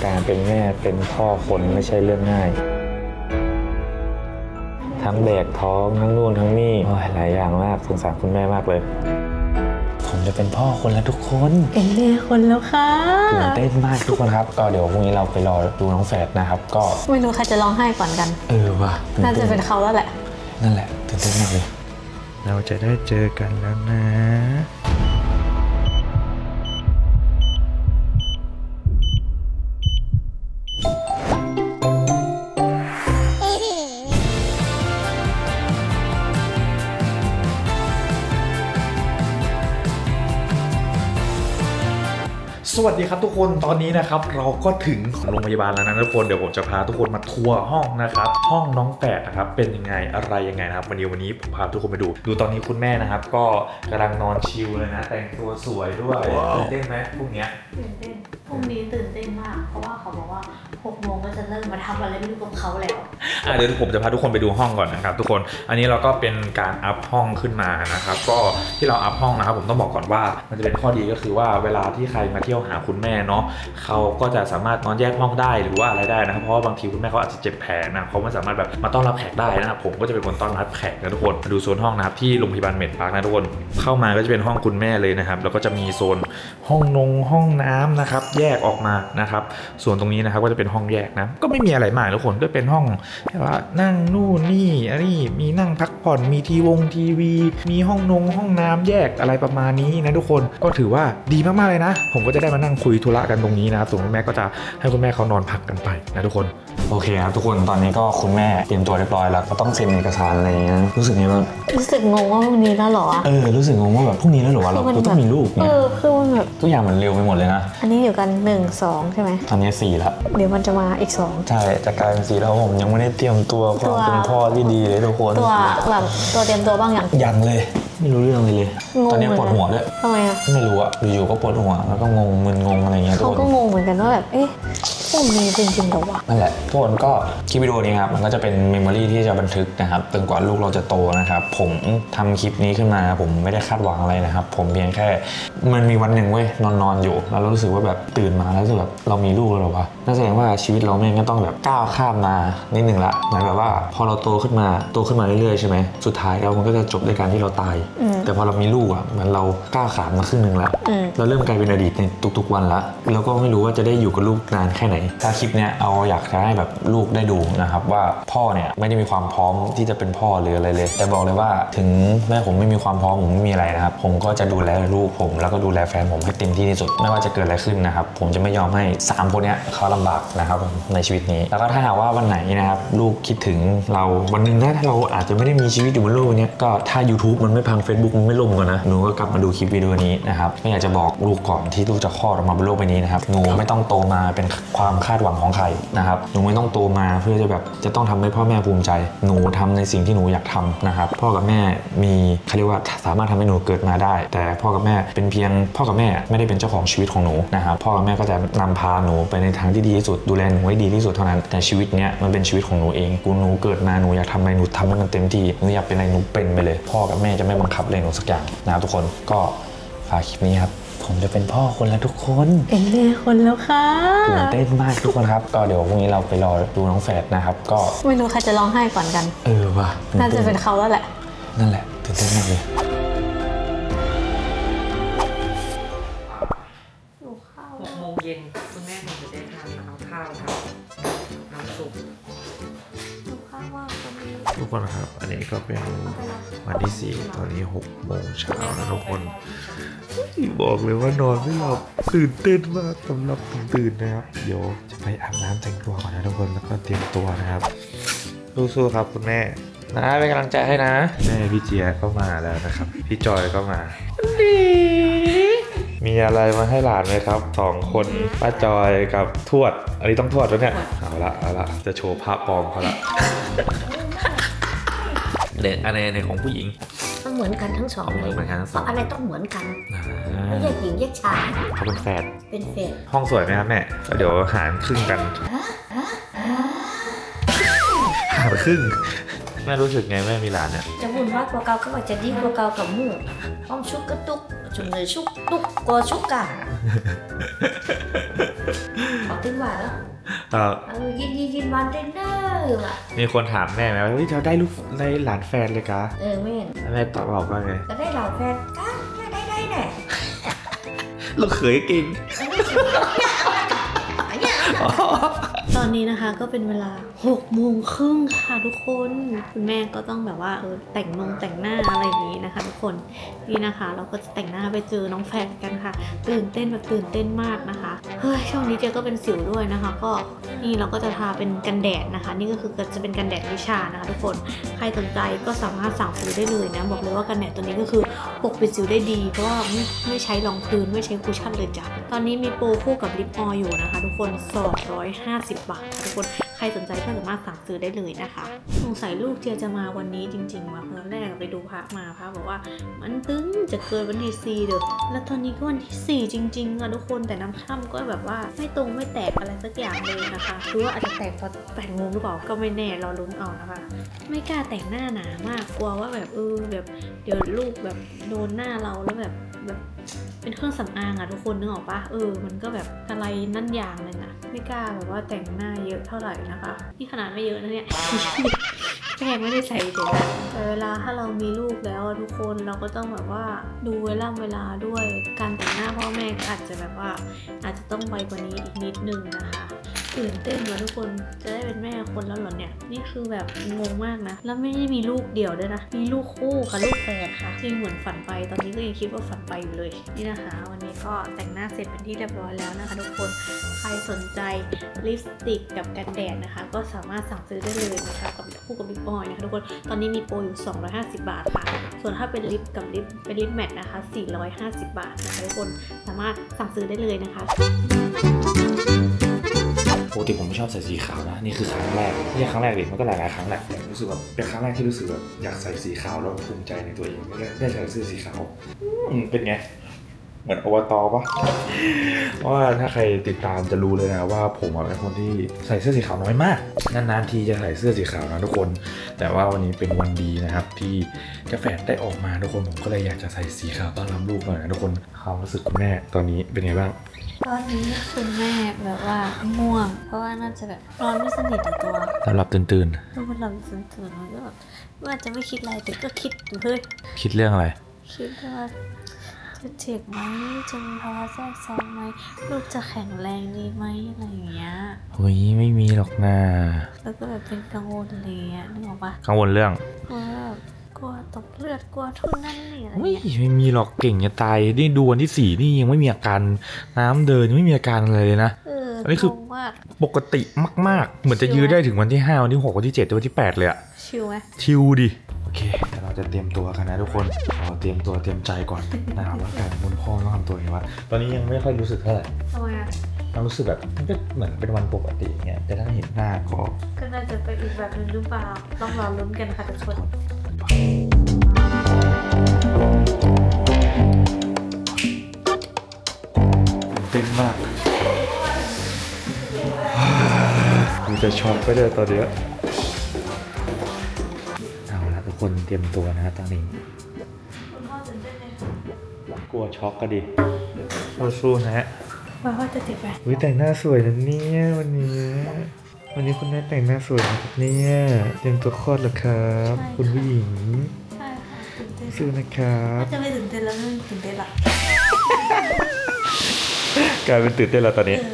การเป็นแม่เป็นพ่อคนไม่ใช่เรื่องง่ายทั้งแบกท้องทั้งนู่นทั้งนี่หลายอย่างมากสงสารคุณแม่มากเลยผมจะเป็นพ่อคนแล้วทุกคนเป็นแม่คนแล้วค่ะตื่นเต้นมากทุกคนครับก็เดี๋ยวพรุ่งนี้เราไปรอดูน้องแฝดนะครับก็ไม่รู้ใครจะร้องไห้ก่อนกันว่ะน่าจะเป็นเขาแล้วแหละนั่นแหละตื่นเต้นมากเลยเราจะได้เจอกันแล้วนะสวัสดีครับทุกคนตอนนี้นะครับเราก็ถึงโรงพยาบาลแล้วนะทุกคนเดี๋ยวผมจะพาทุกคนมาทัวร์ห้องนะครับห้องน้องแฝดนะครับเป็นยังไงอะไรยังไงนะครับวันนี้ผมพาทุกคนไปดูตอนนี้คุณแม่นะครับก็กำลังนอนชิลเลยนะแต่งตัวสวยด้วยตื่นเต้นไหมพรุ่งนี้ตื่นเต้นพรุ่งนี้ตื่นเต้นมากเพราะว่าเขาบอกว่า6 โมงก็จะเริ่มมาทำอะไรไม่รู้กับเขาแล้วเดี๋ยวผมจะพาทุกคนไปดูห้องก่อนนะครับทุกคนอันนี้เราก็เป็นการอัพห้องขึ้นมานะครับก็ที่เราอัพห้องนะครับผมต้องบอกก่อนว่ามันจะเป็นข้อดีก็คือว่าเวลาที่ใครมาเที่ยวหาคุณแม่เนาะเขาก็จะสามารถนอนแยกห้องได้หรือว่าอะไรได้นะครับเพราะว่าบางทีคุณแม่เขาอาจจะเจ็บแผลนะเขาไม่สามารถแบบมาต้อนรับแขกได้นะครับผมก็จะเป็นคนต้อนรับแขกนะทุกคนมาดูโซนห้องนะครับที่โรงพยาบาลเมดพาร์คนะทุกคนเข้ามาก็จะเป็นห้องคุณแม่เลยนะครับแล้วก็จะมีโซนห้องน้ำนะครับแยกออกมานะครับส่วนตรงนี้นะครับก็จะเป็นห้องแยกนะก็ไม่มีอะไรมากทุกคนก็เป็นห้องว่านั่งนู่นนี่มีนั่งพักผ่อนมีทีวีมีห้องน้ำแยกอะไรประมาณนี้นะทุกคนก็ถือว่าดีมากๆเลยนะผมก็จะได้มานั่งคุยธุระกันตรงนี้นะครับส่วนคุณแม่ก็จะให้คุณแม่เขานอนพักกันไปนะทุกคนโอเคครับทุกคนตอนนี้ก็คุณแม่เตรียมตัวเรียบร้อยแล้วก็ต้องเซ็นเอกสารอะไรอย่างเงี้ยรู้สึกไงบ้างรู้สึกงงว่าพรุ่งนี้แล้วหรอรู้สึกงงว่าแบบพรุ่งนี้แล้วหรอเราต้องมีลูกเนี่ยคือมันแบบทุกอย่างมันเร็วไปหมดเลยนะอันนี้อยู่กัน1 2ใช่ไหมตอนนี้4แล้วเดี๋ยวมันจะมาอีก2 ใช่จะกลายเป็น4แล้วผมยังไม่ได้เตรียมตัวเป็นพ่อที่ดีเลยทุกคนตัวเตรียมตัวบ้างยังเลยไม่รู้เรื่องเลยตอนนี้ปวดหัวด้วยทำไมไม่รู้อยู่ๆก็ปวดหัวแล้วก็มึนงงอะไรเงี้ยเขาก็งงเหมือนกันว่าแบบพวกนี้จริงๆหรอวะนั่นแหละทุกคนก็คลิปวิดีโอนี้ครับมันก็จะเป็นเมมโมรีที่จะบันทึกนะครับจนกว่าลูกเราจะโตนะครับผมทำคลิปนี้ขึ้นมาผมไม่ได้คาดหวังอะไรนะครับผมเพียงแค่มันมีวันหนึ่งเว้ยนอนอยู่แล้วรู้สึกว่าแบบตื่นมาแล้วรู้สึกแบบเรามีลูกแล้วหรอวะนั่นแสดงว่าชีวิตเราแม่งก็ต้องแบบก้าวข้ามมานิดนึงละหมายแบบว่าพอเราโตขึ้นมาเรื่อยๆใช่ไหมสุดท้ายแล้วมันก็จะจบด้วยการที่เราตายแต่พอเรามีลูกเหมือนเราก้าวขามาครึ่งนึงแล้วเราเริ่มกลายเป็นอดีตในทุกๆวันละแล้วก็ไม่รู้ว่าจะได้อยู่กับลูกนานแค่ไหนถ้าคลิปเนี้ยอยากจะให้แบบลูกได้ดูนะครับว่าพ่อเนี่ยไม่ได้มีความพร้อมที่จะเป็นพ่อหรืออะไรเลยแต่บอกเลยว่าถึงแม่ผมไม่มีความพร้อมผมไม่มีอะไรนะครับผมก็จะดูแลลูกผมแล้วก็ดูแลแฟนผมให้เต็มที่ที่สุดไม่ว่าจะเกิดอะไรขึ้นนะครับผมจะไม่ยอมให้3 คนเนี้ยเขาลำบากนะครับในชีวิตนี้แล้วก็ถ้าหากว่าวันไหนนะครับลูกคิดถึงเราวันนึงถ้าเราอาจจะไม่ได้มีชีวิตอยู่บนโลกนี้ก็ถ้า YouTube มันไม่พัง Facebook มันไม่ล่มกันนะหนูก็กลับมาดูคลิปวิดีโอนี้นะครับก็อยากจะบอกลูกก่อนที่ลูกจะคลอดออกมาบนโลกใบนี้นะครับหนูไม่ต้องโตมาเป็นความคาดหวังของใครนะครับหนูไม่ต้องโตมาเพื่อจะต้องทำให้พ่อแม่ภูมิใจหนูทำในสิ่งที่หนูอยากทำนะครับพ่อกับแม่มีเขาเรียกว่าสามารถทำให้หนูเกิดมาได้แต่พ่อกับแม่เป็นเพียงพ่อกับแม่ไม่ได้เป็นเจ้าของชีวิตของหนูนะครับพ่อกับแม่ก็จะนำพาหนูไปในทางที่ดีที่สุดดูแลหนูให้ดีที่สุดเท่านั้นแต่ชีวิตเนี้ยมันเป็นชีวิตของหนูเองหนูเกิดมาหนูอยากทำอะไรหนูทำให้มันเต็มที่หนูอยากเป็นอะไรหนูเป็นไปเลยพ่อกับแม่จะไม่บังคับอะไรหนูสักอย่างนะครับทุกคนก็ฝากคลิปนี้ครับผมจะเป็นพ่อคนแล้วทุกคนเป็นแม่คนแล้วค่ะตื่นเต้นมากทุกคนครับก็เดี๋ยวพรุ่งนี้เราไปรอดูน้องแฝดนะครับก็ไม่รู้ใครจะร้องไห้ก่อนกันว่ะน่าจะเป็นเขาแล้วแหละนั่นแหละตื่นเต้นมากเลย 6 โมงเย็นคุณแม่จะได้ทานข้าวครับน้ำซุปทุกคนครับอันนี้ก็เป็นวันที่4ตอนนี้6 โมงเช้านะทุกคนบอกเลยว่านอนไม่หลับตื่นเต้นมากสำหรับผมตื่นนะครับเดี๋ยวจะไปอาบน้ำแต่งตัวก่อนนะทุกคนแล้วก็เตรียมตัวนะครับสู้ๆครับคุณแม่นะเป็นกำลังใจให้นะแม่พี่เจียก็มาแล้วนะครับพี่จอยก็มามีอะไรมาให้หลานไหมครับ2 คนป้าจอยกับทวดอันนี้ต้องทวดแล้วเนี่ยเอาละจะโชว์ภาพปลอมเขาละเด็กอะไรของผู้หญิงต้องเหมือนกันทั้ง2เลยอะไรต้องเหมือนกันไม่แยกหญิงแยกชายเขาเป็นแฝดห้องสวยไหมครับแม่เดี๋ยวหารครึ่งกันหารครึ่งแม่รู้สึกไงแม่มีหลานเนี่ยจะวุ่นวายกว่าเก่าก็ว่าจะดีกว่าเก่ากับมู่ห้องชุกกระตุกจุ่มเลยชุกตุกกว่าชุกกะตื่นหวานแล้ว ยินวันเทนเนอร์อ่ะมีคนถามแม่ไหมว่าเฮ้ยเราได้ลูกได้หลานแฟนเลยกะไม่เห็นแม่ตอบบอกว่าไงก็ได้เหล่าแฟนก็ได้แน่ลูกเขยเก่งตอนนี้นะคะก็เป็นเวลา6:30ค่ะทุกคนคุณแม่ก็ต้องแบบว่าแต่งหน้าอะไรอย่างนี้นะคะทุกคนนี่นะคะเราก็จะแต่งหน้าไปเจอน้องแฟนกันค่ะตื่นเต้นมากนะคะเฮ้ยช่วงนี้เจก็เป็นสิวด้วยนะคะก็นี่เราก็จะทาเป็นกันแดดนะคะนี่ก็คือจะเป็นกันแดดวิชานะคะทุกคนใครสนใจก็สามารถสั่งซื้อได้เลยนะบอกเลยว่ากันแดดตัวนี้ก็คือปกปิดสิวได้ดีเพราะว่าไม่ใช้รองพื้นไม่ใช้คุชชั่นเลยจ้ะตอนนี้มีโปรคู่กับลิปออยล์อยู่นะคะทุกคน250 บาททุกคนใครสนใจก็สามารถสั่งซื้อได้เลยนะคะสงสัยลูกเจียจะมาวันนี้จริงๆมาตอนแรกไปดูพระมาพระบอกว่ามันตึงจะเกิดวันที่4เด้อแล้วตอนนี้ก็วันที่4จริงๆอะทุกคนแต่น้ำค่ำก็แบบว่าไม่ตรงไม่แตกอะไรสักอย่างเลยนะคะหรือว่าอาจจะแตกตอน8 โมงหรือเปล่าก็ไม่แน่รอลุ้นเอานะคะไม่กล้าแต่งหน้าหนามากกลัวว่าแบบแบบเดี๋ยวลูกแบบโดนหน้าเราแล้วแบบเป็นเครื่องสำอางอะทุกคนนึกออกปะมันก็แบบอะไรนั่นอย่างนึงอะไม่กล้าแบบว่าแต่งหน้าเยอะเท่าไหร่นะคะนี่ขนาดไม่เยอะนะเนี่ย แป้งไม่ได้ใส่เฉยๆแต่เวลาถ้าเรามีลูกแล้วทุกคนเราก็ต้องแบบว่าดูเวลาด้วยการแต่งหน้าพ่อแม่ก็อาจจะแบบว่าอาจจะต้องไวกว่านี้อีกนิดนึงนะคะตื่นเต้นว่าทุกคนจะได้เป็นแม่คนแล้วเหรอเนี่ยนี่คือแบบงงมากนะแล้วไม่ได้มีลูกเดี่ยวด้วยนะมีลูกคู่ค่ะลูกแฝดค่ะจริงเหมือนฝันไปตอนนี้ก็ยังคิดว่าฝันไปอยู่เลยนี่นะคะวันนี้ก็แต่งหน้าเสร็จเป็นที่เรียบร้อยแล้วนะคะทุกคนใครสนใจลิปสติกกับกันแดดนะคะก็สามารถสั่งซื้อได้เลยนะคะกับคู่กับลิปออยล์นะคะทุกคนตอนนี้มีโปรอยู่250 บาทค่ะส่วนถ้าเป็นลิปกับลิปเป็นลิปแมทนะคะ450 บาทนะคะทุกคนสามารถสั่งซื้อได้เลยนะคะปกติผมไม่ชอบใส่สีขาวนะนี่คือครั้งแรกไม่ใช่ครั้งแรกดิมันก็หลายๆครั้งแหละรู้สึกแบบเป็นครั้งแรกที่รู้สึกแบบอยากใส่สีขาวแล้วภูมิใจในตัวเองได้ใส่เสื้อสีขาวเป็นไงเหมือนอวตารปะเพราะว่าถ้าใครติดตามจะรู้เลยนะว่าผมเป็นคนที่ใส่เสื้อสีขาวน้อยมากนานๆทีจะใส่เสื้อสีขาวนะทุกคนแต่ว่าวันนี้เป็นวันดีนะครับที่กาแฟได้ออกมาทุกคนผมก็เลยอยากจะใส่สีขาวต้อนรับลูกหน่อยนะทุกคนความรู้สึกคุณแม่ตอนนี้เป็นไงบ้างตอนนี้คุณแม่แบบว่าง่วงเพราะว่าน่าจะแบบนอนไม่สนิทตัวหลับตื่นทุกคนหลับตื่นมันก็แบบว่าจะไม่คิดอะไรแต่ก็คิดอยู่เฮ้ยคิดเรื่องอะไรคิดว่าจะเจ็บไหมจะมีภาวะแทรกซ้อนไหมลูกจะแข็งแรงดีไหมอะไรอย่างเงี้ยเฮ้ยไม่มีหรอกนะแล้วก็แบบเป็นกังวลเลยนึกออกปะกังวลเรื่องกลัวตกเลือดกลัวทุนนั่นนี่อะไรเงี้ยไม่มีหรอกเก่งจะตายนี่ดูวันที่4นี่ยังไม่มีอาการน้ำเดินไม่มีอาการอะไรเลยนะอันนี้คือปกติมากๆเหมือนจะยื้อได้ถึงวันที่5วันที่6วันที่7วันที่8เลยอะชิลไหมชิลดิโอเคแต่เราจะเตรียมตัวกันนะทุกคนเราเตรียมตัวเตรียมใจก่อนนะครับว่าการคุณพ่อต้องทำตัวยังไงวะตอนนี้ยังไม่ค่อยรู้สึกเท่าไหร่ทำไมอะเรารู้สึกแบบมันก็เหมือนเป็นวันปกติอย่างเงี้ยแต่ถ้าเห็นหน้าก็น่าจะเป็นอีกแบบนึงหรือเปล่าต้องรอลุ้นกันค่ะทุกคนเต้นมากกูจะช็อกไปเลยตอนเนี้ยเอาละทุกคนเตรียมตัวนะตอนนี้กลัวช็อกก็ดิสู้ๆนะว่าจะติดไหมแต่งหน้าสวยนะเนี่ยวันนี้คุณแม่แต่งหน้าสวยนะครับเนี่ยเตรียมตัวคลอดแล้วครับคุณผู้หญิงใช่ค่ะตื่นเต้นสู้นะครับจะไม่ตื่นเต้นแล้วไม่ตื่นเต้นละกลายเป็นตื่นเต้นแล้วตอนนี้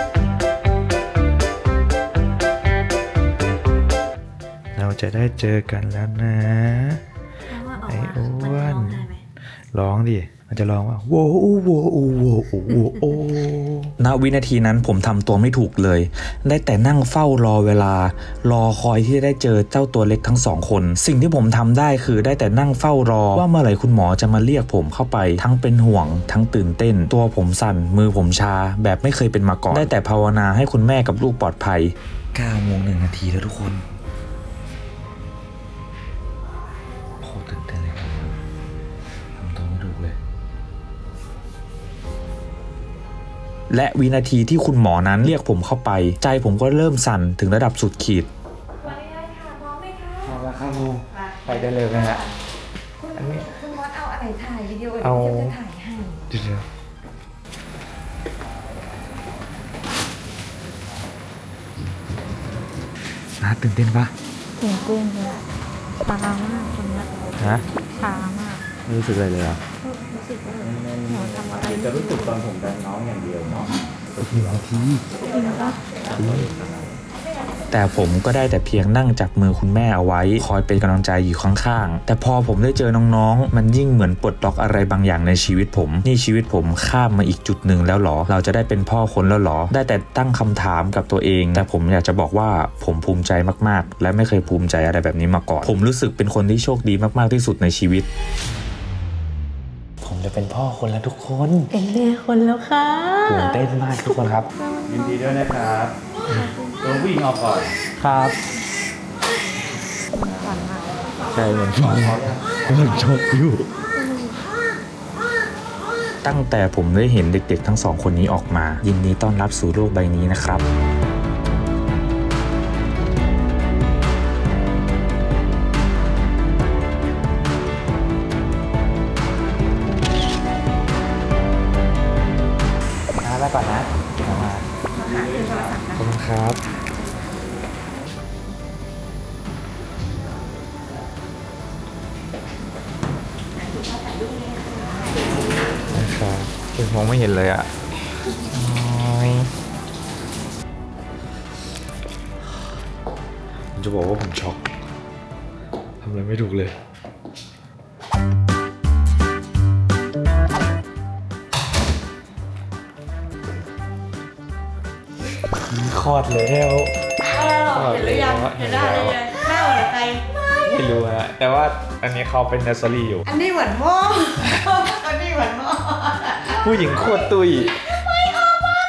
เราจะได้เจอกันแล้วนะไอ้อ้วนร้องดิมันจะร้องว่าโว้โว้โว้โว้โว้ณวินาทีนั้นผมทำตัวไม่ถูกเลยได้แต่นั่งเฝ้ารอเวลารอคอยที่จะได้เจอเจ้าตัวเล็กทั้ง2คนสิ่งที่ผมทำได้คือได้แต่นั่งเฝ้ารอว่าเมื่อไหร่คุณหมอจะมาเรียกผมเข้าไปทั้งเป็นห่วงทั้งตื่นเต้นตัวผมสั่นมือผมชาแบบไม่เคยเป็นมาก่อนได้แต่ภาวนาให้คุณแม่กับลูกปลอดภัย9 โมง 1 นาทีแล้วทุกคนโคตรตื่นเต้นเลยทำตัวไม่ถูกเลยและวินาทีที่คุณหมอนั้นเรียกผมเข้าไปใจผมก็เริ่มสั่นถึงระดับสุดขีดไปได้ค่ะพร้อมไหมคะพร้อมแล้วครับผมไปได้เลยไหมฮะคุณมอสเอาอะไรถ่ายวิดีโอเดี๋ยวจะถ่ายให้เดี๋ยวนะตื่นเต้นปะตื่นเต้นเลยชามากตรงนี้ฮะชามากไม่รู้สึกอะไรเลยอ่ะรู้สึกว่าหนูทำอะไรจะรู้สึกตอนผมดันน้องอย่างเดียวเนาะจริงปะแต่ผมก็ได้แต่เพียงนั่งจับมือคุณแม่เอาไว้คอยเป็นกำลังใจอยู่ข้างๆแต่พอผมได้เจอน้องๆมันยิ่งเหมือนปลดล็อกอะไรบางอย่างในชีวิตผมนี่ชีวิตผมข้ามมาอีกจุดหนึ่งแล้วหรอเราจะได้เป็นพ่อคนแล้วหรอได้แต่ตั้งคำถามกับตัวเองแต่ผมอยากจะบอกว่าผมภูมิใจมากๆและไม่เคยภูมิใจอะไรแบบนี้มาก่อนผมรู้สึกเป็นคนที่โชคดีมากๆที่สุดในชีวิตผมจะเป็นพ่อคนแล้วทุกคนเป็นแม่คนแล้วค่ะตื่นเต้นมากทุกคนครับยินดีด้วยนะครับตัววิ่งออกก่อนครับใช่เหมือนฟังมันชกอยู่ตั้งแต่ผมได้เห็นเด็กๆทั้งสองคนนี้ออกมายินดีต้อนรับสู่โลกใบนี้นะครับแล้วก่อนนะมาขอบคุณครับนะครับผมมองไม่เห็นเลยอ่ะผมจะบอกว่าผมช็อกทำอะไรไม่ถูกเลยคลอดแล้วเห็นหรือยังเห็นได้เลยหน้าเหมือนใครไม่รู้ฮะแต่ว่าอันนี้เขาเป็นเนอร์เซอรี่อยู่อันนี้เหมือนพ่ออันนี้เหมือนพ่อผู้หญิงโคตรตุยไม่ออกมา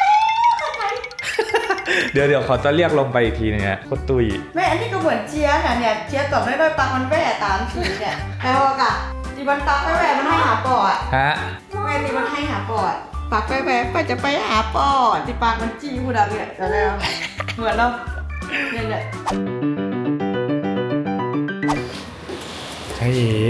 เดี๋ยวเขาจะเรียกลงไปอีกทีนึงฮะโคตรตุยแม่อันนี้ก็เหมือนเชียร์เนี่ยเชียร์ตอบได้ด้วยปังมันแว่ตามสีเนี่ยแล้วก็ตีมันปักแว่มันให้หาปอดฮะแม่ตีมันให้หาปอดปักแว่ไปจะไปหาปอดตีปากมันจี้หูดังเนี่ยอะไรเหมือนเราเนี่ยใช่เอ๋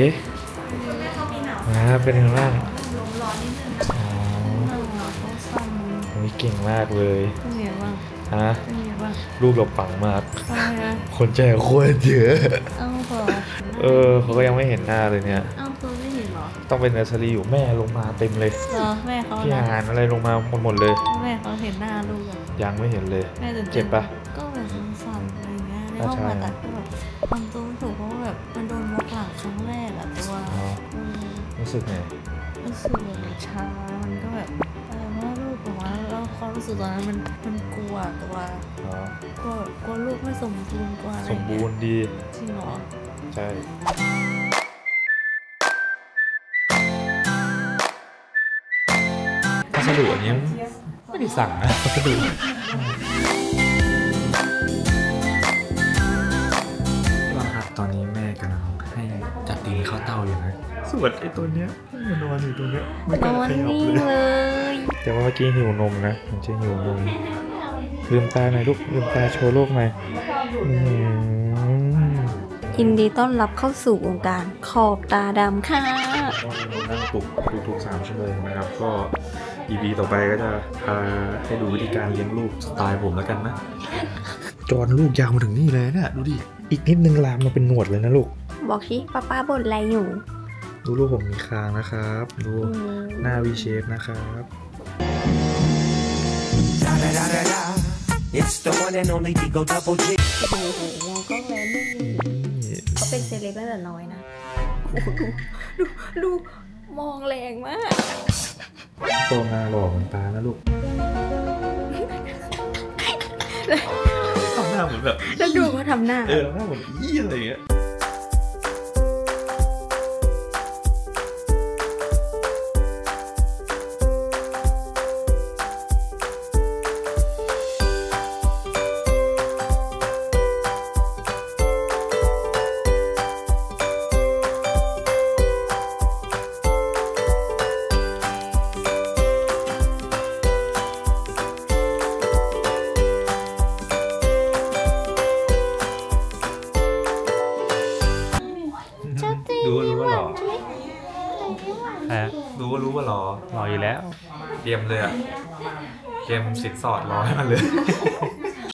เป็นยังไงบ้างลมร้อนนิดนึงอ๋อต้องซ่อมโอ้ยเก่งมากเลยเป็นไงบ้างฮะเป็นไงบ้างรูปเราปังมากทำไมอะคนแจกโคตรเยอะเอ้าเหรอเขาก็ยังไม่เห็นหน้าเลยเนี่ยเอ้าตัวไม่เห็นเหรอต้องเป็นเนอร์เซอรี่อยู่แม่ลงมาเต็มเลยเหรอแม่เขาพี่นะอาหารอะไรลงมาหมดเลยแม่เขาเห็นหน้าลูกอะยังไม่เห็นเลยแม่ตื่นต้นเจ็บปะก็แบบสั่นๆอะไรเงี้ยในห้องใช่ผ่าตัดก็แบบทำตัวไม่ถูกเพราะว่าแบบมันโดนบล็อกหลังครั้งแรกอะตัวอ๋อ รู้สึกไงรู้สึกแบบชา มันก็แบบว่าลูกออกมาแล้วความรู้สึกตอนนั้นมันกลัวตัวอ๋อกลัวลูกไม่สมบูรณ์กว่าอะไรสมบูรณ์ดีจริงเหรอใช่พัสดุอันนี้ไม่ได้สั่งนะพัสดุครับตอนนี้แม่กำลังให้จัดดินเข้าเต้าอยู่นะส่วนไอ้ตัวเนี้ยมันนอนอยู่ตรงเนี้ยไม่กล้าขยับเลย แต่ว่าเมื่อกี้หิวนมนะมันจะหิวนมลืมตาหน่อยลูกลืมตาโชว์ลูกหน่อยยินดีต้อนรับเข้าสู่วงการขอบตาดำค่ะก็นั่งปลุกทุกๆ3 ชั่วโมงนะครับ ก็ EP ต่อไปก็จะพาให้ดูวิธีการเลี้ยงลูกสไตล์ผมแล้วกันนะ จอนลูกยาวมาถึงนี่เลยเนี่ยดูดิ อีกนิดนึงลามมาเป็นหนวดเลยนะลูกบอกสิป้าบ่นอะไรอยู่ดูลูกผมมีคางนะครับ ดูหน้า V shape นะครับ It's the one and only Digo Double G. โอ้โหมองกล้องแล้วนี่เขาเป็นเซเลบตั้งแต่น้อยนะโอ้โหดูมองแรงมากโตมาหล่อเหมือนตานะลูกทำหน้าเหมือนแบบแล้วดูเขาทำหน้าทำหน้าเหมือนอี้อะไรอย่างเงี้ยรู้ว่าหล่อรู้ว่าหล่ออยู่แล้วเตรียมเลยอ่ะเตรียมสินสอดรอให้มันเลย